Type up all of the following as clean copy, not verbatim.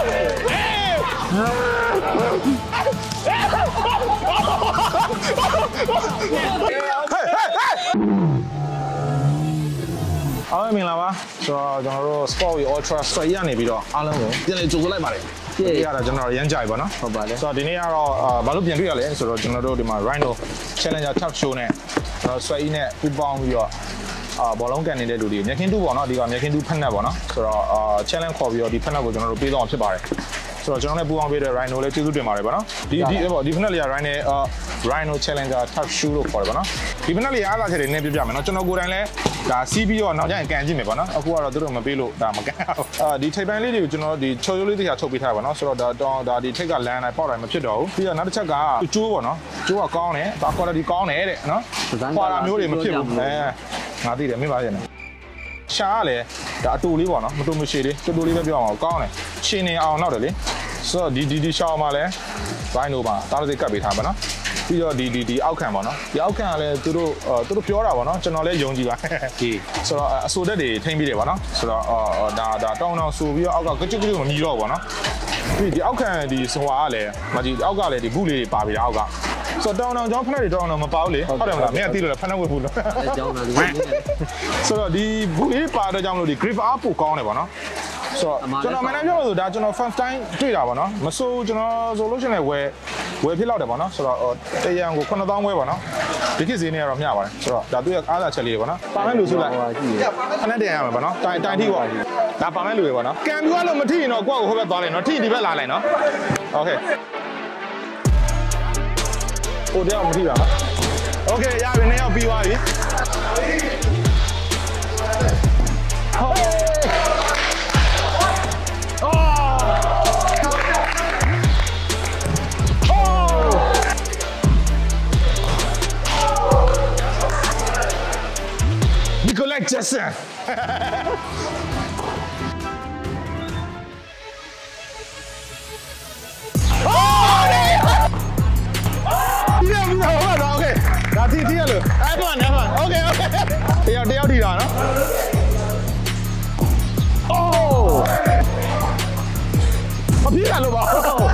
အားမင်္ဂလာပါဆိုတော့ကျွန်တော်တို့ Sport Ultra Strike ရနေပြီးတော့အားလုံးကိုပြန်လည်ကြိုဆိုလိုက်ပါတယ်ဒီရတာကျွန်တော်ရမ်းကြိုက်ပါနော်ဟုတ်ပါတယ်ဆိုတော့ဒီနေ့ကတော့ဘာလို့ပြန်တွေ့ရလဲဆိုတော့ကျွန်တော်တို့ဒီမှာ Rhino Challenger Talk Show နဲ့ကျွန်တော် Strike နဲ့ပူးပေါင်းပြီးတော့ဘောလုံးကန်နေတဲ့လူတွေမြက်ခင်းတူပေါ့နော်ဒီကမြက်ခင်းတူဖက်နက်ပေါ့နော်ဆိုတော့challenge ခေါ်ပြီးတော့ဒီဖက်နက်ကိုကျွန်တော်တို့ပေးတော့ဖြစ်ပါတယ်ဆိုတော့ကျွန်တော်လည်းပူးပေါင်းပေးတဲ့ Rhino လည်းကျေးဇူးတင်ပါတယ်ပေါ့နော်ဒီဖက်နက်လေးက Rhino Challenger Talk Show လို့ခေါ်တယ်ပေါ့နော်ဒီဖက်နက်လေးအားသာချက်တွေနည်းပြပြမယ်နော်ကျွန်တော်ကိုယ်တိုင်လည်းဒါစီးပြီးတော့နောက်ကျရင်ကန်ကြည့်မယ်ပေါ့နော်အခုကတော့သူတို့မပေးလို့ဒါမကန်အောင်ဒီထိပ်ပိုင်းလေးတွေကိုကျွန်တော်ဒီချိုးရိုးလေးတွေချုပ်ပေးထားပါနော်ဆိုတော့ဒါဒီထိပ်ကလမ်းတိုင်းပေါက်တိုင်းမဖြစ်တော့ဘူးပြီးတော့နောက်တစ်ချက်ကကျိုးပေါ့နော်ကျိုးကကောင်းတယ်ဒါ quality ကောင်းတယ်တဲ့နော်ခွာတာမျိုးတွေမဖြစ်ဘူးငါသိတယ်မင်းပါရဲ့နော်ရှားကလည်းဒါအတူလေးပေါ့နော်မတူမရှိလေးတူလေးပဲပြောအောင်ကောင်းတယ်ရှင်နေအောင်နောက်တယ်လေဆိုတော့ဒီရှောင်းမှာလည်း Rhino ပါတားလို့စိတ်ကပ်ပေးထားပါနော်ပြီးတော့ဒီအောက်ခံပေါ့နော်ဒီအောက်ခံကလည်းသူတို့ပြောတာပေါ့နော်ကျွန်တော်လည်းယုံကြည်ပါဒီဆိုတော့အဆိုတက်တွေထိမ့်ပြီးတယ်ပေါ့နော်ဆိုတော့ဒါတောင်းဆိုပြီးတော့အောက်ကကချွတ်ကလေးမမြည်တော့ပေါ့နော်ပြီးဒီအောက်ခံဒီစဝါကလည်းမဒီအောက်ကလည်းဒီဘူးလေးတွေပါပြီးတာအောက်ကဆိုတော့တောင်းကျောင်းဖက်နဲ့တောင်းမပေါလေဟုတ်တယ်မလားမင်းကသိလို့လားဖက်နဲ့ဝတ်ဘူးလို့ကျောင်းသားလေးဆိုတော့ဒီဘူးလေးပါတော့ကြောင့်လို့ဒီ grip အားပိုကောင်းတယ်ပေါ့နော်ဆိုတော့ကျွန်တော်မန်နေပြောလို့ဒါကျွန်တော် first time တွေ့တာပေါ့နော်မဆိုးကျွန်တော်ဆိုလို့ရှိရင်ဝယ်ဖြစ်လောက်တယ်ပေါ့နော်ဆိုတော့တရံကို9000ဝဲပေါ့နော်ဒီခေတ်ဈေးနဲ့ကတော့မျှပါတယ်ဆိုတော့ဒါသူ့ရဲ့အားသာချက်လေးတွေပေါ့နော်ပါမဲ့လူစုလိုက်ခဏတရံရမယ်ပေါ့နော်တိုင်ထိပေါ့ဒါပါမဲ့လူတွေပေါ့နော်ကန်ပြူကလို့မထိရင်တော့ကိုယ့်ကိုဟိုဘက်သွားလိုက်နော်ထိဒီဘက်လာလိုက်နော်โอเคဟိုတယောက်မထိပါနော်โอเคရပြီနှစ်ယောက်ပြီးသွားပြီJackson ဒါတီရလို့အဲ့တော့နေပါโอเคတယောက်ထိတာနော်အိုးမပြေးရလို့ပါ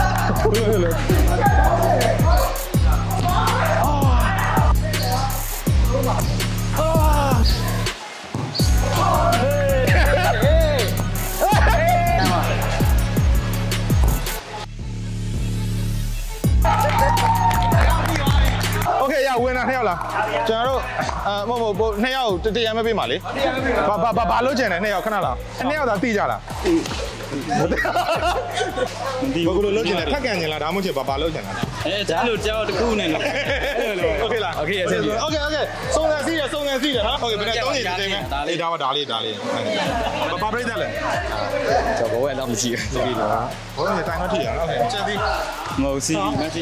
ဝင်လာနှစ်ယောက်လားကျွန်တော်တို့မဟုတ်နှစ်ယောက်တရံမပေးပါလေဘာလို့ကျန်တယ်နှစ်ယောက်ခဏလားနှစ်ယောက်သာတိကြလားဒီဘယ်လိုလုပ်ကျင်လဲထက်ကန်ကျင်လားဒါမှမဟုတ်ဘာလုပ်ကျင်လားဒါလို့ကြောက်တခုနဲ့နော်โอเคလားโอเคအဆင်ပြေโอเคစုံစမ်းစီးတယ်နော်โอเคဘယ်နဲ့3ချိန်ချိန်မယ်အေးဒါလေးဘာပြိတ္တလဲကျွန်တော်ဘဝတော့မရှိဘူးဒီလိုဘောနေတိုင်းတော့ထိရနော်โอเคချက်စီမဟုတ်စီမက်ဆီ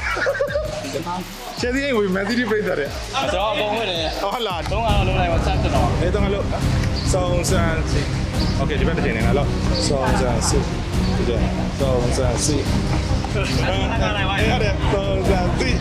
ချက်စီအိမ်ဝင်မက်ဆီပြိတ္တတယ်ကျွန်တော်အကုန်ဝင်တယ်ဟုတ်လား3ကတော့လုံးလိုက်ပါဆက်တော့အေး3ကလို့စုံစမ်းစီโอเคဒီဘက်တစ်ချိန်နေလားစုံစမ်းစီဒီကစုံစမ်းစီရတယ်စုံစမ်းစီ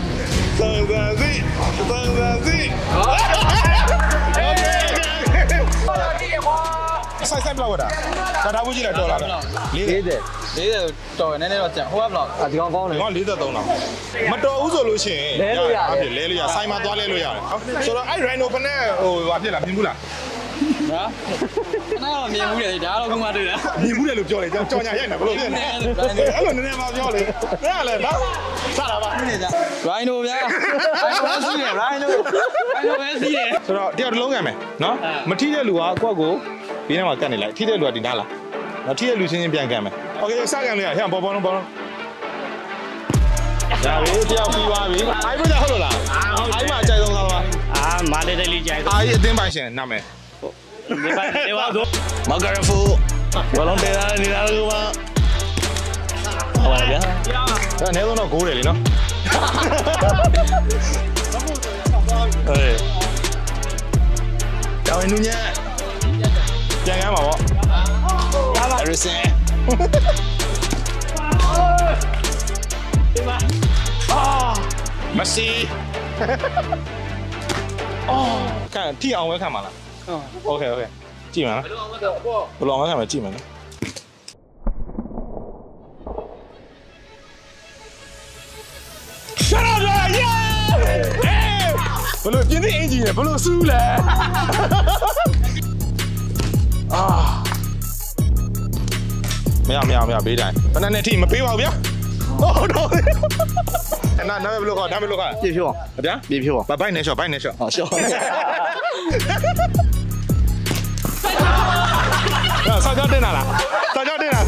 ဆိုင်ဘလောက်တာဒါဘူးကြီးလိုက်တော်လာတယ်40တော်နည်းနည်းတော့ကျန်ဟိုကဘလောက်ဒီကောင်ကောင်းတယ်ဒီကောင်43လောက်မတော်ဘူးဆိုလို့ရှိရင်လဲလို့ရဆိုင်မှာသွားလဲလို့ရတယ်ဆိုတော့အဲ့ Rhino ဖက်နဲ့ဟိုဘာဖြစ်လားမြင်ဘူးလားနော်အဲ့တော့မြင်ဘူးလေဒါတော့ခုမှတွေ့တာမြင်ဘူးလေလို့ပြောတယ်ကြောင်ညာရိုက်နေဘလို့ဖြစ်နေအဲ့လိုနည်းနည်းမှပြောလေအဲ့ဒါလေနော်စတာပါနေကြ Rhino ဗျာ Rhino ပဲစီးတယ် Rhino ပဲစီးတယ်ဆိုတော့တယောက်တစ်လုံးခံမယ်နော်မထိတဲ့လူကကိုယ့်ကိုဘေးထဲမှာကတ်နေလိုက်ထိတဲ့လူကဒီနားလာနော်ထိတဲ့လူချင်းပြန်ကန်မယ်โอเคစကန်လို့ရဟဲ့ဘောလုံးဒါပဲတယောက်ပြီးသွားပြီအိုင်ဘယ်ဟုတ်လားအိုင်မှာအကြိုက်ဆုံးသားပါမာလေးလေးလေးကြိုက်အာကြီးအသင်းပိုင်ရှင်နာမည်ဒီပိုင်လေးပါဆိုမဂရဖူဘောလုံးတဲတာနေတာလို့ပါဟုတ်ပါဗျာဒါအနည်းဆုံးတော့ဂိုးတယ်လीနော်ဟေးကျောင်းနူးညက်ပြန်ရမှာပေါ့ရစင်ဒီမှာမက်ဆီ看踢အောင်ဝဲခံပါလားโอเคကြည့်မှာနော်ဘယ်လိုအောင်ဝဲခံမှာကြည့်မှာနော်ဘလို့ပြင်းတဲ့အင်ဂျင်နဲ့ဘလို့စူးလဲအာမရဘေးတိုင်းဘယ်နဲ့ထိမပေးပါဘူးဗျာဟုတ်တော့နားဘလို့ခေါ်ပြေဖြိုးဗျာပြေဖြိုးဘိုက်နဲ့ရှော့ဟောရှော့ဆောက်ကြတင်လာလားဆောက်ကြပဲတင်လာ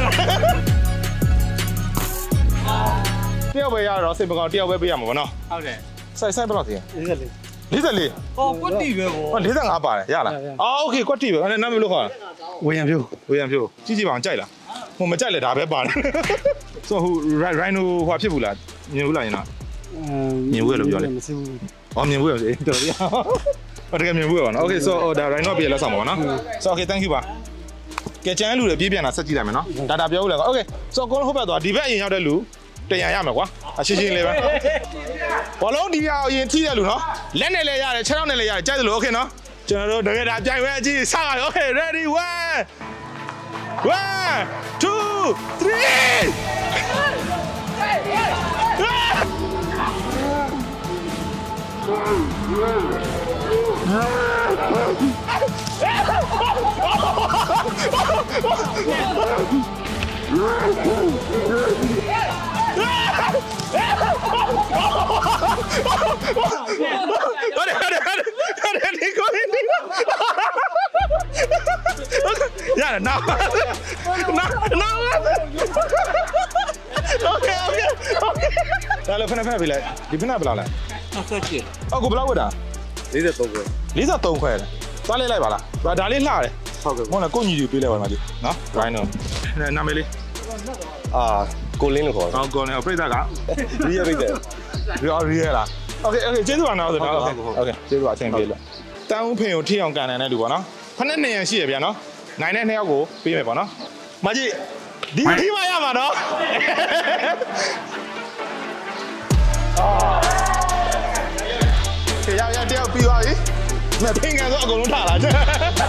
တယောက်ပဲရတော့စိတ်မကောင်းတယောက်ပဲပေးရမှာဗောနော်ဟုတ်တယ်စိုက်ဘယ်လောက်သေး44ဟောကွက်တီပဲဗော45ပါတယ်ရလားအော်โอเคကွက်တီပဲနားမလို့ခေါ်ဝေယံဖြိုးကြည့်ပါအောင်ကြိုက်လားဟိုမကြိုက်လဲဒါပဲပါတယ်ဆိုဟို Rhino ဟိုဖြစ်ဘူးလားမြင်ဘူးလားရင်တော့မြင်ဘူးလို့ပြောလေမသိဘူးအော်မြင်ဘူးလေတော်ရဟုတ်တယ်မြင်ဘူးပါနော် Okay so ဒါ Rhino ပြေလက်ဆောင်ပါနော် So okay thank you ပါကဲချမ်းလူတွေပြေးပြန်လာဆက်ကြည့်လိုက်မယ်နော်ဒါပြောဦးလေ Okay so ကိုလုံးဟုတ်ပဲသွားဒီဘက်အရင်ရောက်တဲ့လူတရံရမယ်ကွာရှင်းလေးပဲဘောလုံးဒီအောင်အရင်ထိရလူနော်လက်နဲ့လည်းရတယ်ခြေထောက်နဲ့လည်းရတယ်ကြိုက်တယ်လို့ Okay နော်ကျွန်တော်တို့တကယ်ဒါပြိုင်ပွဲအကြည့်စရတယ် Okay ready 1 2 Yeah, now. Okay. Dah lepas bila? Di mana bila? Sakit. Oh, kau berapa dah? 43 ခွဲ 43 ခွဲသွားလိုက်ပါလားဒါလေးလှတယ်ဟုတ်ကဲ့ဟုတ်လားကိုညီကြီးပေးလိုက်ပါမှာကြီးနော် Rhino နာမည်လေးကိုလင်းလို့ခေါ်တယ်ကိုလင်းပြိတ္တကရီးရလား Okay ကျေးဇူးပါနော်ဆိုတော့ Okay ကျေးဇူးပါအချိန်ပေးလို့တန်းဦးဖင်ကိုထိအောင်ကန်နိုင်တဲ့လူပေါ့နော်ဖက်နဲ့နေရရှိရဗျာနော်နိုင်တဲ့2ယောက်ကိုပေးမယ်ပေါ့နော်မကြီးဒီထိမရမှာနော်ရတယောက်ပြီးသွားပြီ။မဖင်ကန်ဆိုအကုန်လုံးထားလာ။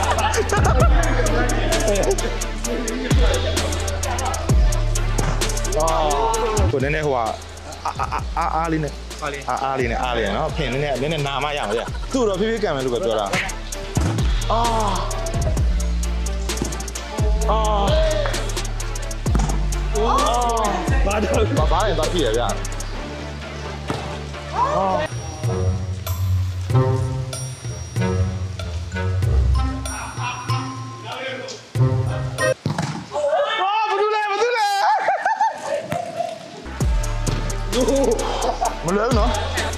ကိုနည်းနည်းဟိုအားလေးနဲ့အားလေးနော်ဖင်နည်းနည်းနာမရမှာလေ။သူ့တော့ဖြည်းဖြည်းကန်မယ်လို့ပဲပြောတာ။ဘာလဲတော့ပြည့်ရဗျာ။မလွယ်ဘူးနော်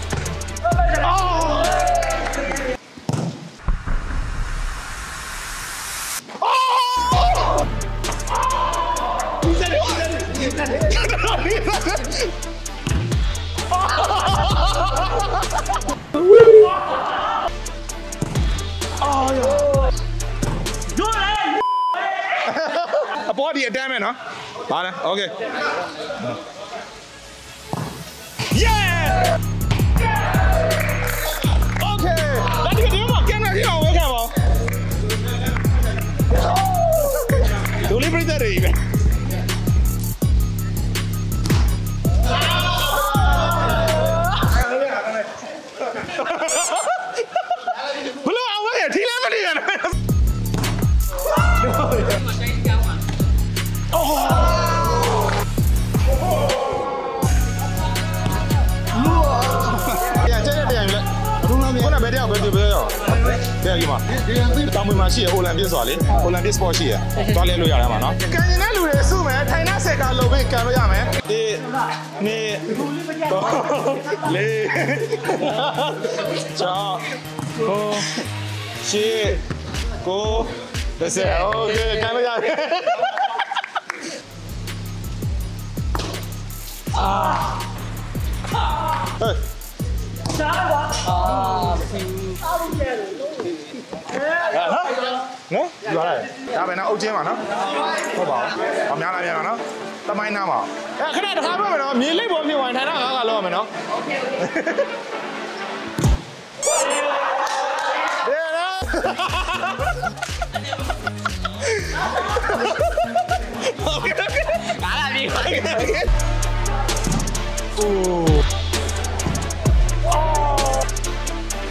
အပေါ်ဒီအတန်းမယ်နော်ပါလား Okay Okay ဒါဒီကမှာကင်မရာကြီးအောင်ဝဲခံပါဒိုလေးပြိတ္တတွေပဲဘလို့အောင်ဝဲထီလာမနေရနော်ဘယ်တယောက်ပဲပြောရောတဲ့ဒီမှာတောင်ပေါ်မှာရှိရအိုလံပစ်ဆိုတာလေအိုလံပစ်စပေါ့ရှိရသွားလဲလို့ရတယ်မှာနော်ကန်ရင်တဲ့လူတွေစုမယ်ထိုင်နှက်ဆက်ကလုံပြီးကန်လို့ရမယ်ဒီနေလေးချောဟိုရှေ့ကိုတစ်ဆက်โอเคကန်လို့ရတယ်ဟဲ့ရှားပါနော်ယူလာတယ်ဒါပဲနော်အုတ်ချင်းပါနော်ဟုတ်ပါဘူးများလားနော်တမိုင်းနားပါခဏတစ်ခါပြောမယ်နော်မြေလိပ်ပေါ်ဖြစ်ဝင်ထိုင်တာငါကလောက်ရမယ်နော်ကာလာပြီအိုး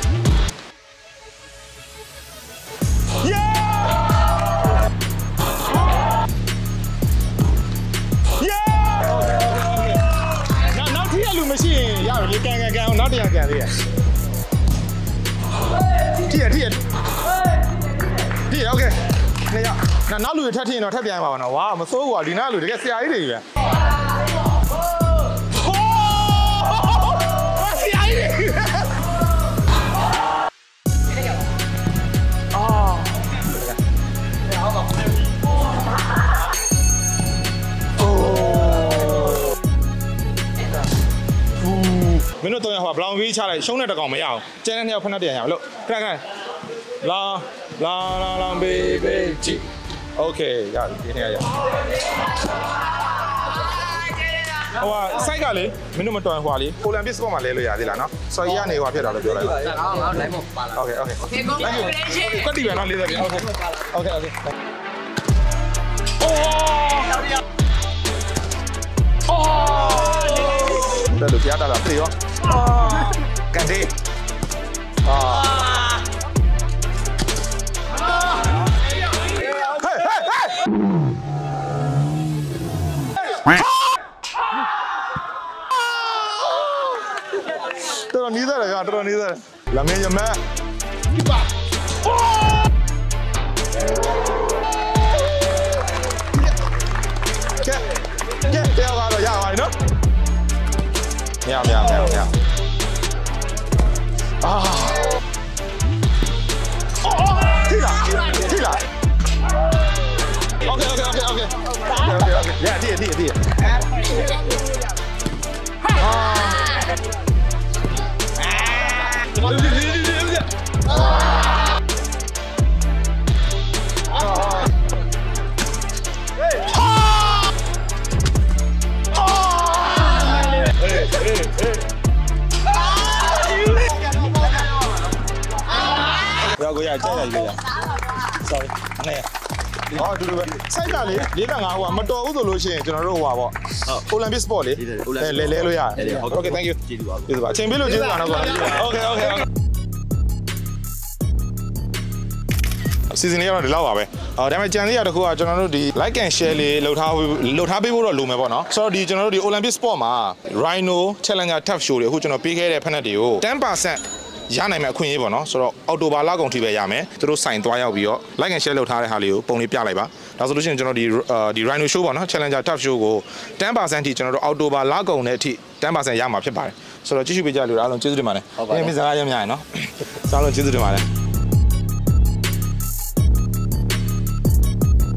你干，我哪点干的？踢 ，OK。那哪路他踢呢？他变嘛呢？哇，没错过，你哪路这个下一的远。下一的远。哦。မင်းတို့တော့ဟိုဘလောင်ဝေးချလိုက်ရှုံးတဲ့တကောင်မရအောင်ကျန်တဲ့နှစ်ယောက်ဖက်နှက်ပြန်ရအောင်လို့ခဏလာဘေဘေဂျီโอเคရပြီဒီနေ့ရဟိုစိုက်ကလေမင်းတို့မတော်ဟိုလေကိုလံပစ်စပေါ့မှာလဲလို့ရသေးလားနော်ဆော်ရီကနေဟိုဖြစ်တာလို့ပြောလိုက်ပါငါလိုက်မပါလားโอเคကတ်တီပဲနော်40ပြီโอเค这路加大了，对哟。干这。到你这了呀，到你这了，两面一买。一把。这样子压完了。没有啊！踢了 ！OK， 踢！啊！不要过来，真的一个呀 ，sorry， này， 哦，对对，စိုက်ကလေ45ဟိုမတော်ဘူးဆိုလို့ရှိရင်ကျွန်တော်တို့ဟိုပါပေါ့ Olympic sport လေလဲလို့ရတယ် Okay thank you ကျေးဇူးပါအချိန်ပေးလို့ကျေးဇူးပါတော့ကွာ Okay season လေးကတော့ဒီလောက်ပါပဲဒါပေမဲ့ကြံသေးရတခုကကျွန်တော်တို့ဒီ like and share လေးလှုပ်ထားပေးဖို့တော့လိုမယ်ပေါ့နော်ဆိုတော့ဒီကျွန်တော်တို့ဒီ Olympic sport မှာ Rhino Challenger Tough Show တွေအခုကျွန်တော်ပေးခဲ့တဲ့ဖက်နက်တွေကို 10% ရနိုင်မယ်အခွင့်အရေးပေါ့နော်ဆိုတော့အော်တိုဘာလကုန်ထိပဲရမယ်သူတို့စိုင်သွားရောက်ပြီးတော့ like and share လုပ်ထားတဲ့ဟာလေးကိုပုံလေးပြလိုက်ပါဒါဆိုလို့ရှိရင်ကျွန်တော်ဒီ Rhino Show ပေါ့နော် Challenger Tough Show ကို 10% ထိကျွန်တော်တို့အော်တိုဘာလကုန်တဲ့အထိ 10% ရမှာဖြစ်ပါတယ်ဆိုတော့ကြည့်ရှုပေးကြလို့အားလုံးကျေးဇူးတင်ပါတယ်ဟုတ်ပါဘူးဒီနေ့စကားရမ်းများရယ်နော်အားလုံးကျေးဇူးတင်ပါတယ်